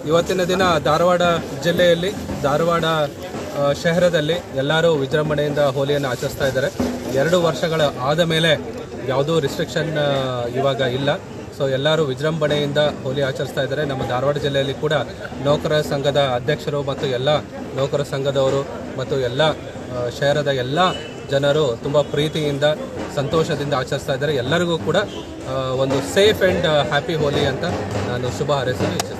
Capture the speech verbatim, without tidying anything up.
ಇವತ್ತಿನ ದಿನ ಧಾರವಾಡ ಜಿಲ್ಲೆಯಲ್ಲಿ ಧಾರವಾಡ ಶಹರದಲ್ಲಿ ಎಲ್ಲರೂ ವಿಜೃಂಭಣೆಯಿಂದ ಹೋಲಿಯನ್ನು ಆಚರಿಸ್ತಾ ಇದ್ದಾರೆ. ಎರಡು ವರ್ಷಗಳ ಆದ ಮೇಲೆ ಯಾವುದೂ ರಿಸ್ಟ್ರಿಕ್ಷನ್ ಇವಾಗ ಇಲ್ಲ. ಸೊ ಎಲ್ಲರೂ ವಿಜೃಂಭಣೆಯಿಂದ ಹೋಲಿ ಆಚರಿಸ್ತಾ ಇದ್ದಾರೆ. ನಮ್ಮ ಧಾರವಾಡ ಜಿಲ್ಲೆಯಲ್ಲಿ ಕೂಡ ನೌಕರ ಸಂಘದ ಅಧ್ಯಕ್ಷರು ಮತ್ತು ಎಲ್ಲ ನೌಕರ ಸಂಘದವರು ಮತ್ತು ಎಲ್ಲ ಶಹರದ ಎಲ್ಲ ಜನರು ತುಂಬ ಪ್ರೀತಿಯಿಂದ ಸಂತೋಷದಿಂದ ಆಚರಿಸ್ತಾ ಇದ್ದಾರೆ. ಎಲ್ಲರಿಗೂ ಕೂಡ ಒಂದು ಸೇಫ್ ಆ್ಯಂಡ್ ಹ್ಯಾಪಿ ಹೋಲಿ ಅಂತ ನಾನು ಶುಭ ಹಾರೈಸಲು ಇಚ್ಛಿಸ್ತೀನಿ.